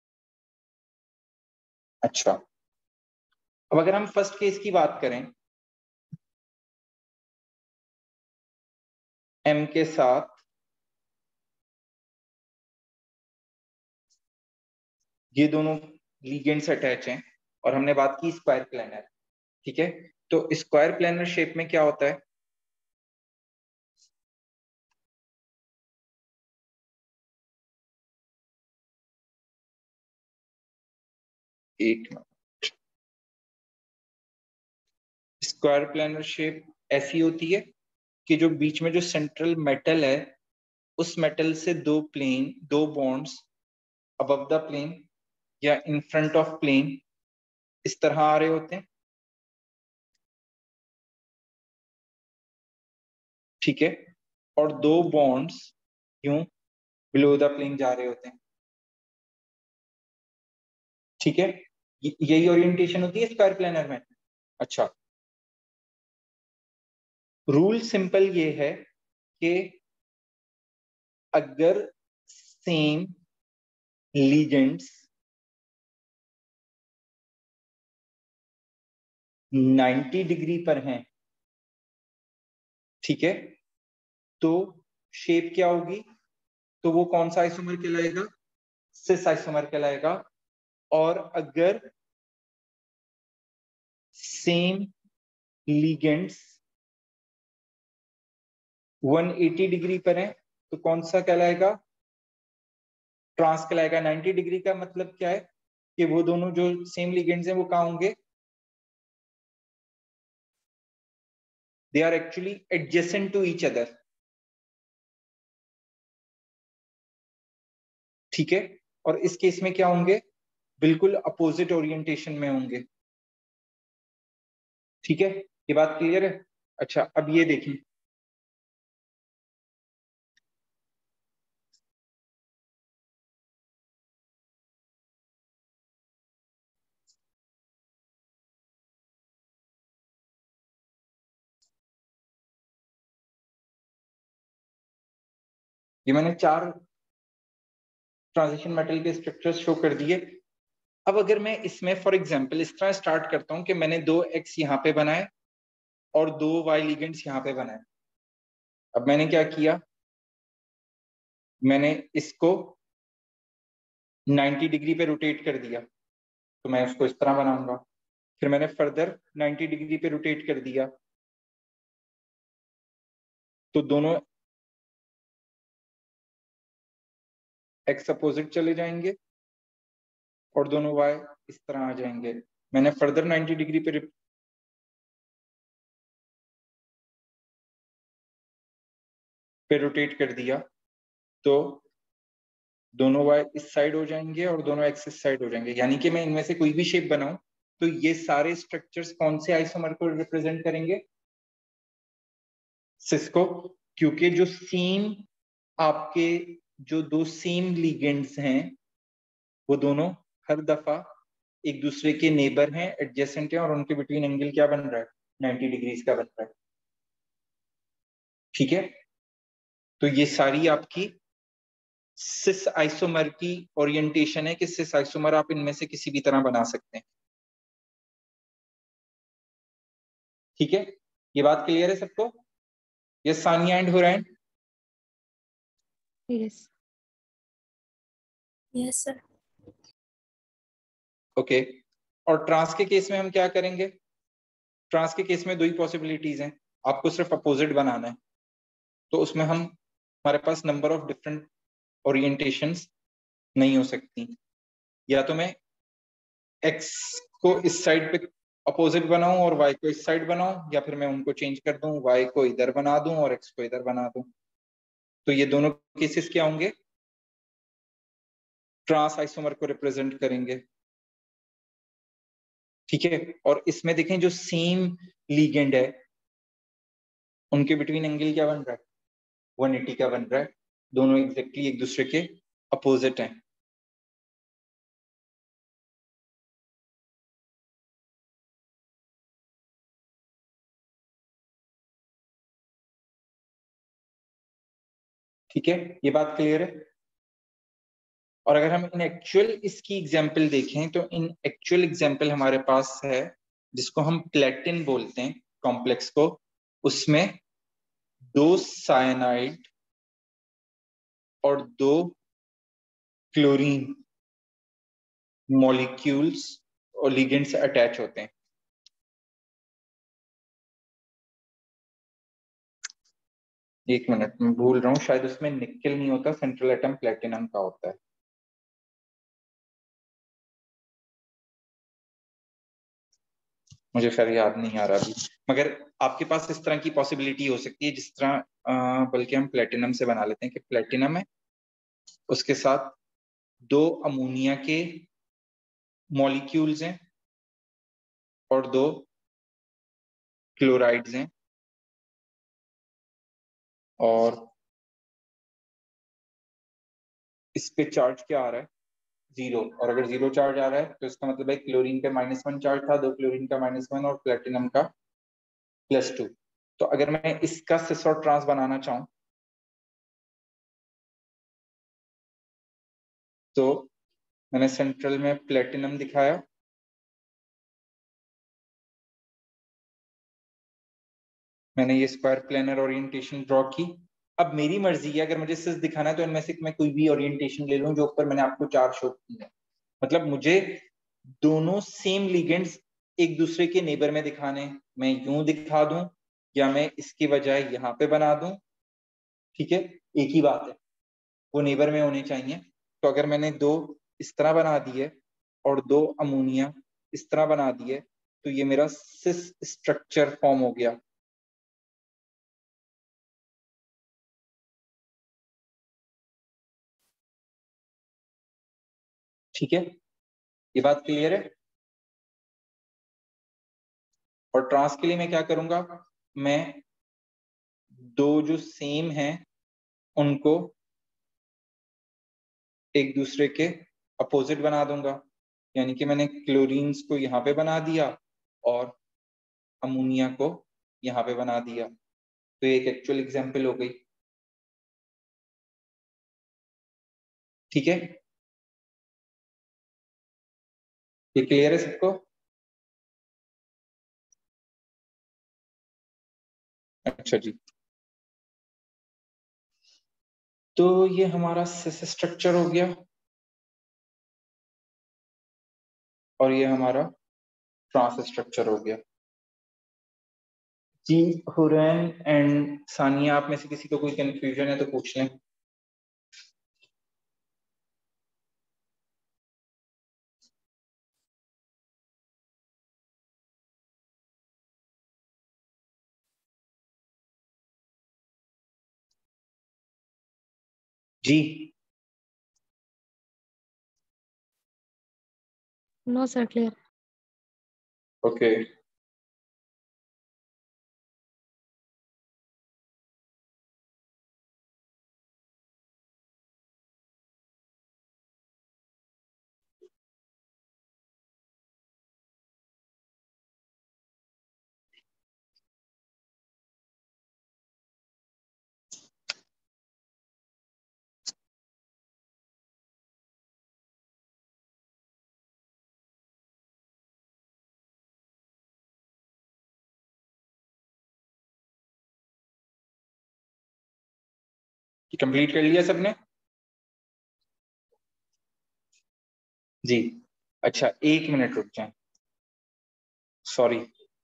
अच्छा, अब अगर हम फर्स्ट केस की बात करें, M के साथ ये दोनों लिगेंड्स अटैच हैं और हमने बात की स्क्वायर प्लेनर, ठीक है। तो स्क्वायर प्लेनर शेप में क्या होता है? एक मिनट। स्क्वायर प्लानर शेप ऐसी होती है कि जो बीच में जो सेंट्रल मेटल है, उस मेटल से दो बॉन्ड्स अबव द प्लेन या इन फ्रंट ऑफ प्लेन इस तरह आ रहे होते हैं, ठीक है, और दो बॉन्ड्स यूं बिलो द प्लेन जा रहे होते हैं, ठीक है। यही ओरिएंटेशन होती है स्क्वायर प्लानर में। अच्छा, रूल सिंपल ये है कि अगर सेम लीजेंड्स 90 डिग्री पर हैं, ठीक है, तो शेप क्या होगी? तो वो कौन सा आइसोमर कहलाएगा? सिस आइसोमर कहलाएगा। और अगर सेम लिगेंड्स 180 डिग्री पर हैं तो कौन सा कहलाएगा? ट्रांस कहलाएगा। 90 डिग्री का मतलब क्या है कि वो दोनों जो सेम लिगेंड्स हैं वो कहाँ होंगे? They are actually adjacent to each other, ठीक है। और इस केस में क्या होंगे? बिल्कुल अपोजिट ओरिएंटेशन में होंगे, ठीक है। ये बात क्लियर है? अच्छा, अब ये देखिए, ये मैंने 4 ट्रांजिशन मेटल के स्ट्रक्चर्स शो कर दिए। अब अगर मैं इसमें फॉर एग्जांपल इस तरह स्टार्ट करता हूं कि मैंने 2 एक्स यहाँ पे बनाए और 2 वाई लिगेंड्स यहाँ पे बनाए। अब मैंने क्या किया? मैंने इसको 90 डिग्री पे रोटेट कर दिया, तो मैं उसको इस तरह बनाऊंगा। फिर मैंने फर्दर 90 डिग्री पे रोटेट कर दिया, तो दोनों एक्स अपोजिट चले जाएंगे और दोनों वाई इस तरह आ जाएंगे। मैंने फर्दर 90 डिग्री पे रोटेट कर दिया, तो दोनों वाई इस साइड हो जाएंगे और दोनों एक्स इस साइड हो जाएंगे। यानी कि मैं इनमें से कोई भी शेप बनाऊं तो ये सारे स्ट्रक्चर्स कौन से आइसोमर को रिप्रेजेंट करेंगे? सिस को। क्योंकि जो सीम आपके जो 2 सीम लिगेंड्स हैं वो दोनों हर दफा एक दूसरे के नेबर हैं, एडजेसेंट हैं, और उनके बिटवीन एंगल क्या बन रहा है? 90 डिग्रीज का बन रहा है, ठीक है। तो ये सारी आपकी सिस आइसोमर की ओरिएंटेशन है कि सिस आइसोमर आप इनमें से किसी भी तरह बना सकते हैं, ठीक है। ये बात क्लियर है सबको? Yes Sania and Hurain? Yes. Yes sir. Okay. और ट्रांस के केस में हम क्या करेंगे? ट्रांस के केस में 2 ही पॉसिबिलिटीज हैं, आपको सिर्फ अपोजिट बनाना है। तो उसमें हमारे पास नंबर ऑफ डिफरेंट ओरिएंटेशंस नहीं हो सकती। या तो मैं एक्स को इस साइड पे अपोजिट बनाऊं और वाई को इस साइड बनाऊं, या फिर मैं उनको चेंज कर दूं, वाई को इधर बना दूं और एक्स को इधर बना दूं। तो ये दोनों केसेस क्या होंगे? ट्रांस आइसोमर को रिप्रेजेंट करेंगे, ठीक है। और इसमें देखें जो सेम लीगेंड है उनके बिटवीन एंगल क्या बन रहा है? 180 का बन रहा है। दोनों एग्जैक्टली एक दूसरे के अपोजिट हैं, ठीक है। ये बात क्लियर है? और अगर हम इन एक्चुअल इसकी एग्जाम्पल देखें तो इन एक्चुअल एग्जाम्पल हमारे पास है जिसको हम प्लेटिन बोलते हैं कॉम्प्लेक्स को। उसमें 2 साइनाइड और 2 क्लोरीन मॉलिक्यूल्स और लिगेंड से अटैच होते हैं। एक मिनट, मैं भूल रहा हूँ, शायद उसमें निकेल नहीं होता, सेंट्रल एटम प्लेटिनम का होता है। मुझे खैर याद नहीं आ रहा अभी, मगर आपके पास इस तरह की पॉसिबिलिटी हो सकती है, जिस तरह बल्कि हम प्लेटिनम से बना लेते हैं कि प्लेटिनम है, उसके साथ 2 अमोनिया के मॉलिक्यूल्स हैं और 2 क्लोराइड्स हैं, और इस पे चार्ज क्या आ रहा है, 0। और अगर 0 चार्ज आ रहा है तो इसका मतलब है क्लोरीन का -1 चार्ज था, 2 क्लोरीन का -1 और प्लेटिनम का +2। तो अगर मैं इसका सिस और ट्रांस बनाना चाहूं तो मैंने सेंट्रल में प्लेटिनम दिखाया, मैंने ये स्क्वायर प्लेनर ओरिएंटेशन ड्रॉ की। अब मेरी मर्जी है, अगर मुझे सिस दिखाना है तो इनमें से मैं कोई भी ओरिएंटेशन ले लूं जो ऊपर मैंने आपको 4 शो की है। मतलब मुझे दोनों सेम लिगेंड्स एक दूसरे के नेबर में दिखाने, मैं यूं दिखा दूं या मैं इसकी बजाय यहाँ पे बना दूं, ठीक है, एक ही बात है, वो नेबर में होने चाहिए। तो अगर मैंने 2 इस तरह बना दिए और 2 अमोनिया इस तरह बना दिए तो ये मेरा सिस स्ट्रक्चर फॉर्म हो गया। ठीक है, ये बात क्लियर है। और ट्रांस के लिए मैं क्या करूंगा, मैं 2 जो सेम हैं उनको एक दूसरे के अपोजिट बना दूंगा, यानी कि मैंने क्लोरीन्स को यहाँ पे बना दिया और अमोनिया को यहाँ पे बना दिया। तो एक एक्चुअल एग्जांपल हो गई। ठीक है, ये क्लियर है सबको? अच्छा जी, तो ये हमारा सिस स्ट्रक्चर हो गया और ये हमारा ट्रांस स्ट्रक्चर हो गया। जी, हुरैन एंड सानिया, आप में से किसी को कोई कंफ्यूजन है तो पूछ लें। जी, no sir, clear. Okay. Complete कर लिया सबने? जी, अच्छा 1 मिनट रुक जाए, सॉरी,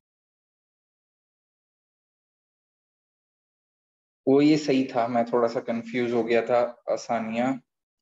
वो ये सही था, मैं थोड़ा सा कंफ्यूज हो गया था। आसानियां,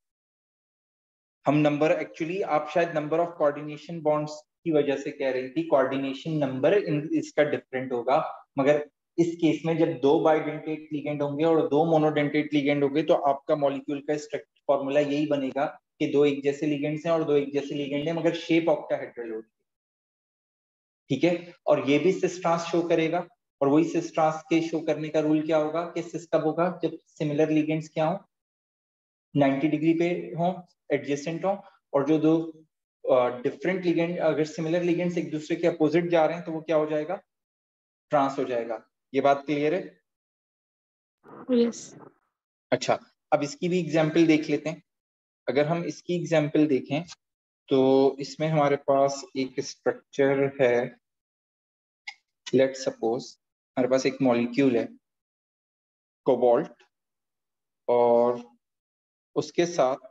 हम नंबर एक्चुअली, आप शायद नंबर ऑफ कोऑर्डिनेशन बॉन्ड्स की वजह से कह रही थी, कोऑर्डिनेशन नंबर इसका डिफरेंट होगा, मगर इस केस में जब 2 बाइडेंटेट लिगेंड होंगे और 2 मोनोडेंटेट लिगेंड होंगे तो आपका मॉलिक्यूल का स्ट्रक्चर फॉर्मूला यही बनेगा कि 2 एक जैसे लिगेंड्स हैं और 2 एक जैसे लिगेंड हैं, मगर शेप ऑक्टाहेड्रल होगी। ठीक है, और ये भी सिस ट्रांस शो करेगा, और वही सिस ट्रांस के शो करने का रूल क्या होगा कि सिस कब होगा, जब सिमिलर लिगेंड्स क्या हो, 90 डिग्री पे हो, एडजेसेंट हो, और जो 2 डिफरेंट लिगेंड, अगर सिमिलर लिगेंड्स एक दूसरे के अपोजिट जा रहे हैं तो वो क्या हो जाएगा, ट्रांस हो जाएगा। ये बात क्लियर है? यस। अच्छा, अब इसकी भी एग्जाम्पल देख लेते हैं। अगर हम इसकी एग्जाम्पल देखें तो इसमें हमारे पास एक स्ट्रक्चर है, लेट सपोज हमारे पास एक मॉलिक्यूल है कोबाल्ट, और उसके साथ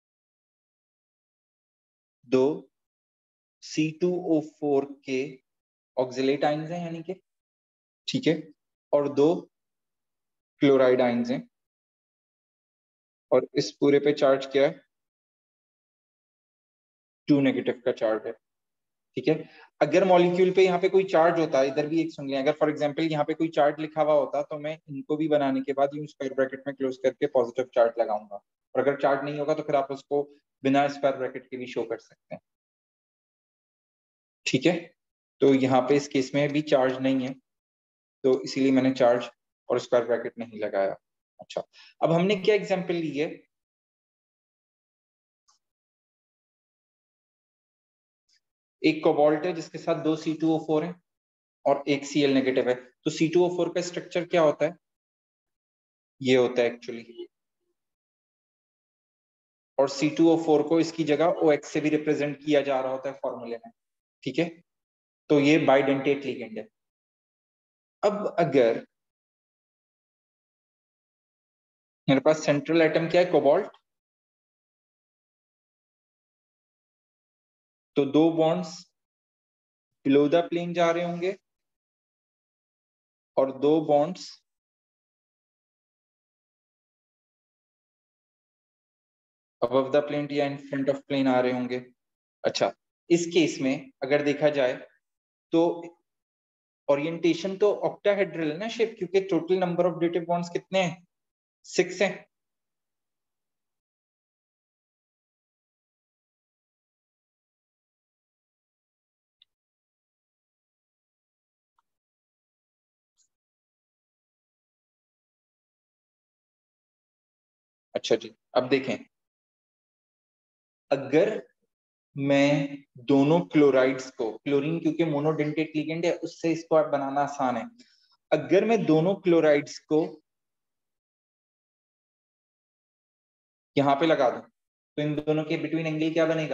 2 C2O4 के ऑक्सिलेट आइंस हैं, यानी कि, ठीक है, और 2 क्लोराइड आइंस हैं, और इस पूरे पे चार्ज क्या है, 2 नेगेटिव का चार्ज है। ठीक है। अगर मॉलिक्यूल पे यहाँ पे कोई चार्ज होता, इधर भी एक सुन लिया, अगर फॉर एग्जांपल यहाँ पे कोई चार्ज लिखा हुआ होता तो मैं इनको भी बनाने के बाद यूं स्क्वायर ब्रैकेट में क्लोज करके पॉजिटिव चार्ज लगाऊंगा, और अगर चार्ज नहीं होगा तो फिर आप उसको बिना स्क्वायर ब्रैकेट के भी शो कर सकते हैं। ठीक है, तो यहाँ पे इस केस में भी चार्ज नहीं है, तो इसीलिए मैंने चार्ज और स्क्वायर ब्रैकेट नहीं लगाया। अच्छा, अब हमने क्या एग्जाम्पल ली है, एक कोबाल्ट है जिसके साथ दो C2O4 है और एक Cl नेगेटिव है। तो C2O4 का स्ट्रक्चर क्या होता है, ये होता है एक्चुअली, और C2O4 को इसकी जगह OH से भी रिप्रेजेंट किया जा रहा होता है फॉर्मूले में। ठीक है, तो ये बाइडेंटेट लिगेंड है। अब अगर मेरे पास सेंट्रल एटम क्या है, कोबाल्ट, तो दो बॉन्ड्स बिलो द प्लेन जा रहे होंगे और दो बॉन्ड्स अबव द प्लेन या इन फ्रंट ऑफ प्लेन आ रहे होंगे। अच्छा, इस केस में अगर देखा जाए तो ओरिएंटेशन तो ऑक्टाहेड्रल है ना शेप, क्योंकि total number of dative bonds कितने हैं, 6 हैं। अच्छा जी, अब देखें, अगर मैं दोनों क्लोराइड्स को, क्लोरीन क्योंकि मोनोडेंटेट लिगेंड है उससे इसको आप बनाना आसान है, अगर मैं दोनों क्लोराइड्स को यहां पे लगा दूं तो इन दोनों के बिटवीन एंगल क्या बनेगा,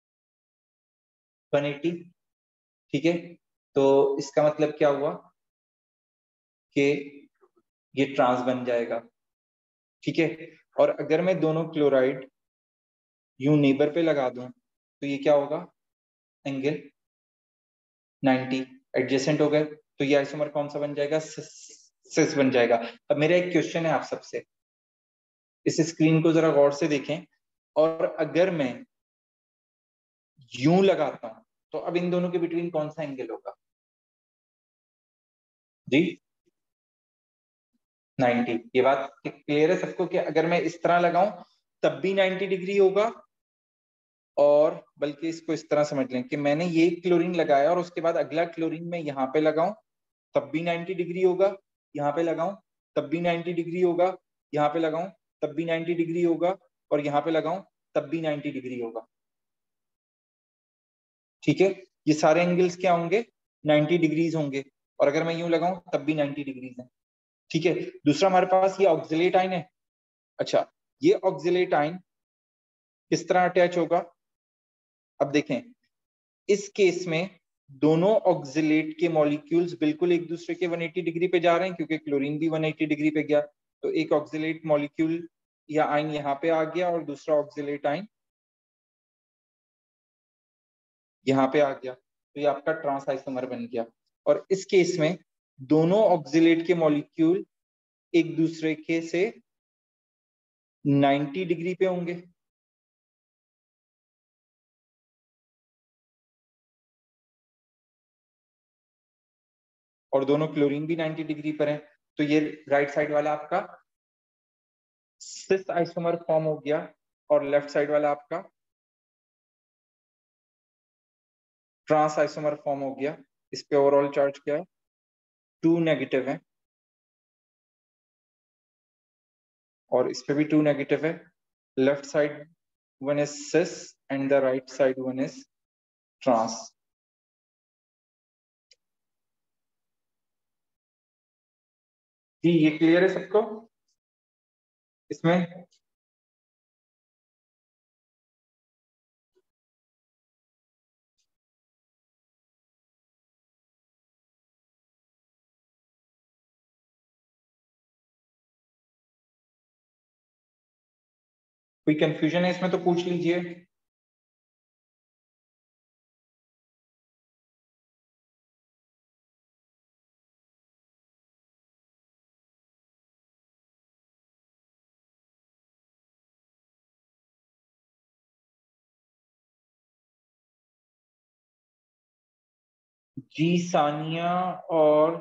180। ठीक है, तो इसका मतलब क्या हुआ कि ये ट्रांस बन जाएगा। ठीक है, और अगर मैं दोनों क्लोराइड यूं नेबर पे लगा दूं तो ये क्या होगा, एंगल 90 एडजेसेंट हो गए, तो ये आइसोमर कौन सा बन जाएगा, सिस बन जाएगा। अब मेरा एक क्वेश्चन है आप सबसे, इस स्क्रीन को जरा गौर से देखें, और अगर मैं यूं लगाता हूं तो अब इन दोनों के बिटवीन कौन सा एंगल होगा जी, 90। ये बात क्लियर है सबको कि अगर मैं इस तरह लगाऊं तब भी 90 डिग्री होगा, और बल्कि इसको इस तरह समझ लें कि मैंने ये क्लोरीन लगाया और उसके बाद अगला क्लोरीन मैं यहाँ पे लगाऊं तब भी 90 डिग्री होगा, यहाँ पे लगाऊं तब भी 90 डिग्री होगा, यहाँ पे लगाऊं तब भी 90 डिग्री होगा, और यहाँ पे लगाऊं तब भी 90 डिग्री होगा। ठीक है, ये सारे एंगल्स क्या होंगे, 90 डिग्रीज होंगे, और अगर मैं यूं लगाऊं तब भी 90 डिग्रीज है। ठीक है, दूसरा हमारे पास ये ऑक्सिलेट आयन है। अच्छा, ये ऑक्सिलेट आयन किस तरह अटैच होगा, अब देखें, इस केस में दोनों ऑक्सिलेट के मॉलिक्यूल्स बिल्कुल एक दूसरे के 180 डिग्री पे जा रहे हैं, क्योंकि क्लोरीन भी 180 डिग्री पे गया, तो एक ऑक्सिलेट मॉलिक्यूल या आयन यहाँ पे आ गया और दूसरा ऑक्सिलेट आयन यहाँ पे आ गया, तो ये आपका ट्रांस आइसोमर बन गया। और इस केस में दोनों ऑक्सिलेट के मॉलिक्यूल एक दूसरे के से 90 डिग्री पे होंगे, और दोनों क्लोरीन भी 90 डिग्री पर है, तो ये राइट साइड वाला आपका सिस आइसोमर फॉर्म हो गया, और लेफ्ट साइड वाला आपका ट्रांस आइसोमर फॉर्म हो गया। इस पे ओवरऑल चार्ज क्या है, 2 नेगेटिव है, और इस पे भी 2 नेगेटिव है। Left side one is cis and the right side one is trans. जी, ये क्लियर है सबको इसमें। कोई कंफ्यूजन है इसमें तो पूछ लीजिए। जी सानिया और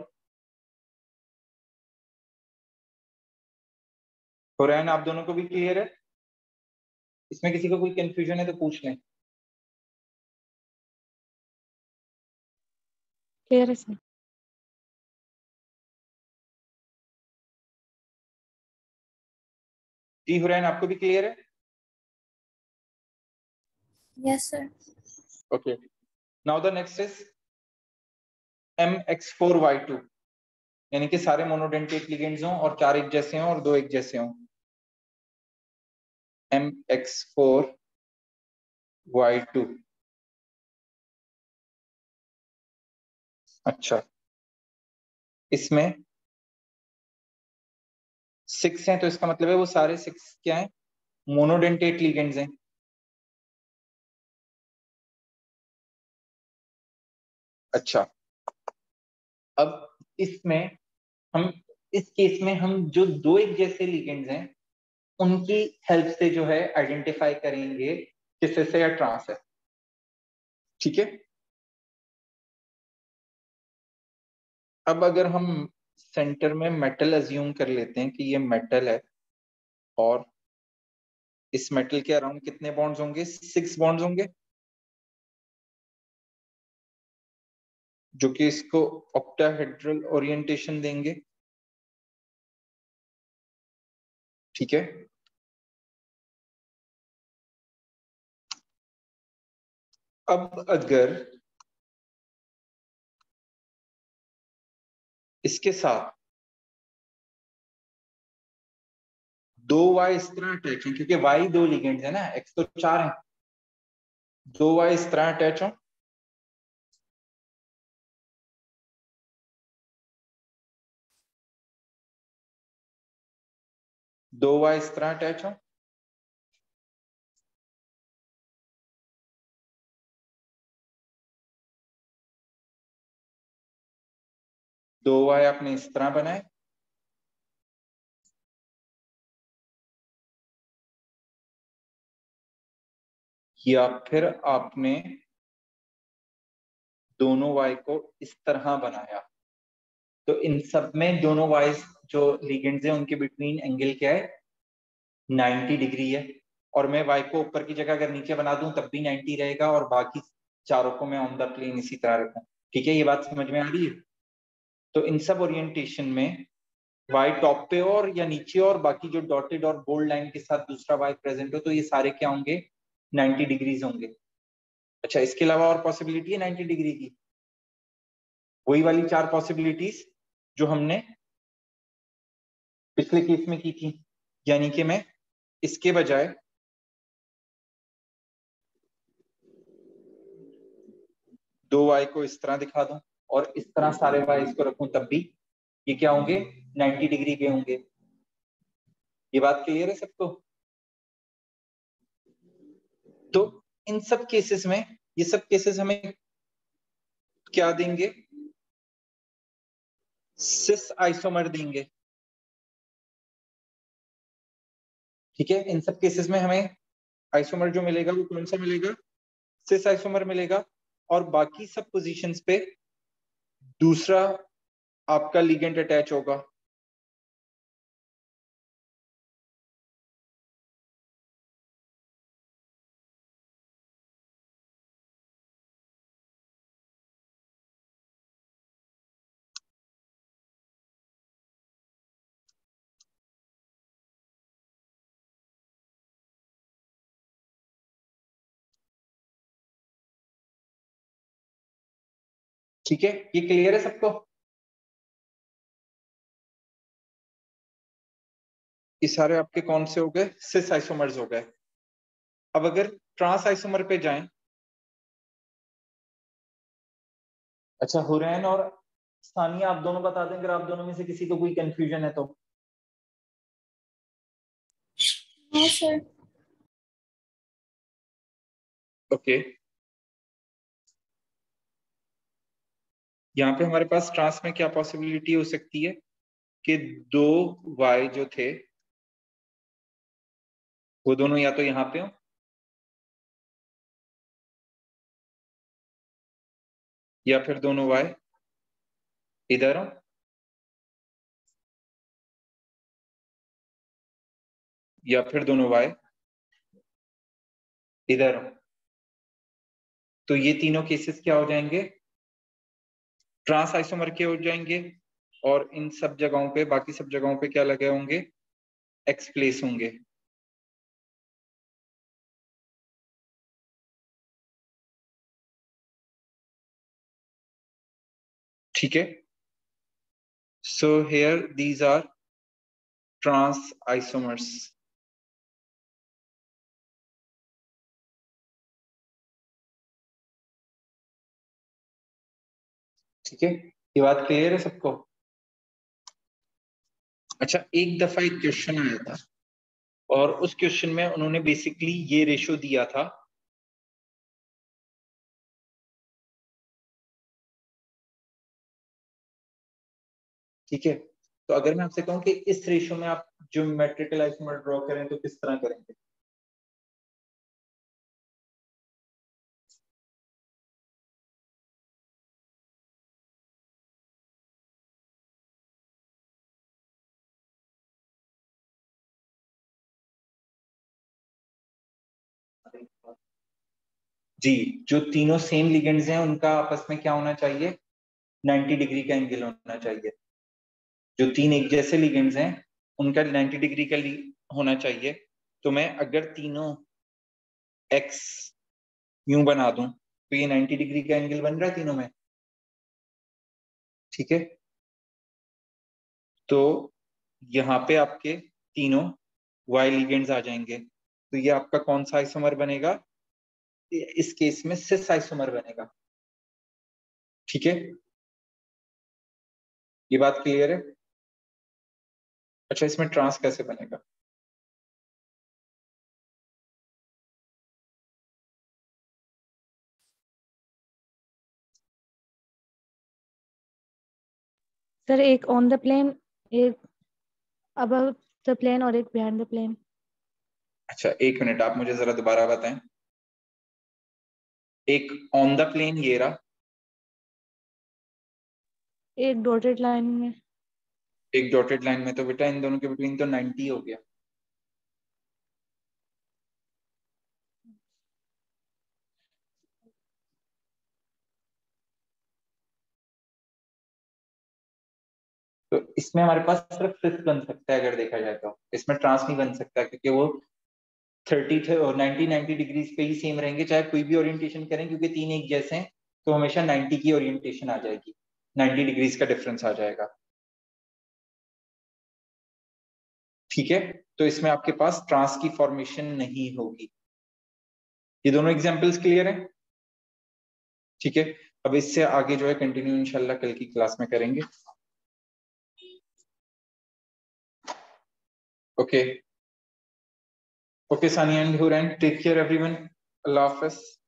हुरैन, आप दोनों को भी क्लियर है? इसमें किसी को कोई कंफ्यूजन है तो पूछ लें। क्लियर है सर। जी हुरैन, आपको भी क्लियर है? Yes, sir. Okay, now the next is MX4Y2, यानी कि सारे मोनोडेंटेट लिगेंड्स हों और 4 एक जैसे हों और 2 एक जैसे हों। MX4Y2। अच्छा, इसमें 6 हैं, तो इसका मतलब है वो सारे 6 क्या हैं? मोनोडेंटेट लिगेंड्स हैं। अच्छा, अब इसमें हम इस केस में हम जो 2 एक जैसे लिगेंड्स हैं उनकी हेल्प से जो है आइडेंटिफाई करेंगे किस से या ट्रांस है। ठीक है, अब अगर हम सेंटर में मेटल अज्यूम कर लेते हैं कि ये मेटल है और इस मेटल के अराउंड कितने बॉन्ड्स होंगे? 6 बॉन्ड्स होंगे, जो कि इसको ऑक्टाहेड्रल ओरिएंटेशन देंगे। ठीक है, अब अगर इसके साथ 2 वाई इस तरह अटैच है, क्योंकि वाई 2 लिगेंड्स है ना, एक्स तो 4 है, 2 वाई इस तरह अटैच हो, दो वाई इस तरह अटैच हो, दो वाई आपने इस तरह बनाए, या फिर आपने दोनों वाई को इस तरह बनाया, तो इन सब में दोनों वाई जो लिगेंड्स हैं उनके बिटवीन एंगल क्या है? 90 डिग्री है। और मैं वाई को ऊपर की जगह अगर नीचे बना दूं तब भी 90 रहेगा, और बाकी चारों को मैं ऑन द प्लेन इसी तरह रखूं। ठीक है, ये बात समझ में आ रही है? तो इन सब ओरिएंटेशन में वाई टॉप पे और या नीचे, और बाकी जो डॉटेड और बोल्ड लाइन के साथ दूसरा वाई प्रेजेंट हो, तो ये सारे क्या होंगे? 90 डिग्रीज होंगे। अच्छा, इसके अलावा और पॉसिबिलिटी है 90 डिग्री की? वही वाली 4 पॉसिबिलिटीज जो हमने पिछले केस में की थी, यानी कि मैं इसके बजाय दो वाई को इस तरह दिखा दूं और इस तरह सारे वाई को रखूं, तब भी ये क्या होंगे? 90 डिग्री के होंगे। ये बात क्लियर है सबको? तो इन सब केसेस में ये सब केसेस हमें क्या देंगे? सिस आइसोमर देंगे। ठीक है, इन सब केसेस में हमें आइसोमर जो मिलेगा वो कौन सा मिलेगा? सिस आइसोमर मिलेगा। और बाकी सब पोजीशंस पे दूसरा आपका लिगेंड अटैच होगा। ठीक है, ये क्लियर है सबको? ये सारे आपके कौन से हो गए? सिस आइसोमर्स हो गए। अब अगर ट्रांस आइसोमर पे जाएं, अच्छा हुरैन और सानिया आप दोनों बता दें अगर आप दोनों में से किसी को कोई कंफ्यूजन है तो। No, sir. ओके, यहाँ पे हमारे पास ट्रांस में क्या पॉसिबिलिटी हो सकती है कि दो वाई जो थे वो दोनों या तो यहाँ पे हो या फिर दोनों y इधर हो, या फिर दोनों y इधर हो। तो ये तीनों केसेस क्या हो जाएंगे, ट्रांस आइसोमर के हो जाएंगे, और इन सब जगहों पे, बाकी सब जगहों पे क्या लगे होंगे, एक्स प्लेस होंगे। ठीक है, so here these are trans isomers. ठीक है, ये बात क्लियर है सबको? अच्छा, एक दफा एक क्वेश्चन आया था और उस क्वेश्चन में उन्होंने बेसिकली ये रेशो दिया था, ठीक है। तो अगर मैं आपसे कहूं कि इस रेशो में आप ज्योमेट्रिकल आइसोमर ड्रॉ करें तो किस तरह करेंगे? जी, जो तीनों सेम लिगेंड्स हैं उनका आपस में क्या होना चाहिए, 90 डिग्री का एंगल होना चाहिए। जो तीन एक जैसे लिगेंड्स हैं उनका 90 डिग्री का होना चाहिए। तो मैं अगर तीनों एक्स यूं बना दूं तो ये 90 डिग्री का एंगल बन रहा है तीनों में, ठीक है। तो यहाँ पे आपके तीनों वाई लिगेंड्स आ जाएंगे, तो ये आपका कौन सा आइसोमर बनेगा, इस केस में सिस आइसोमर बनेगा। ठीक है, ये बात क्लियर है? अच्छा, इसमें ट्रांस कैसे बनेगा? सर एक ऑन द प्लेन, एक अबव द प्लेन और एक बिहाइंड द प्लेन। अच्छा, एक मिनट, आप मुझे जरा दोबारा बताएं। एक ऑन द प्लेन ये रहा, एक डॉटेड लाइन में। एक डॉटेड लाइन में, तो बेटा इन दोनों के बिटवीन तो 90 हो गया। तो इसमें हमारे पास सिर्फ सिस बन सकता है अगर देखा जाए तो, इसमें ट्रांस नहीं बन सकता क्योंकि वो 30 और 90 डिग्रीज पे ही सेम रहेंगे चाहे कोई भी ओरिएंटेशन करें, क्योंकि तीन एक जैसे हैं तो हमेशा 90 की ओरिएंटेशन आ जाएगी, 90 डिग्रीज का डिफरेंस आ जाएगा। ठीक है, तो इसमें आपके पास ट्रांस की फॉर्मेशन नहीं होगी। ये दोनों एग्जांपल्स क्लियर हैं? ठीक है, अब इससे आगे जो है कंटिन्यू इंशाल्लाह कल की क्लास में करेंगे। Okay okay, Sania and Hurain, take care everyone, अल्लाह हाफिज।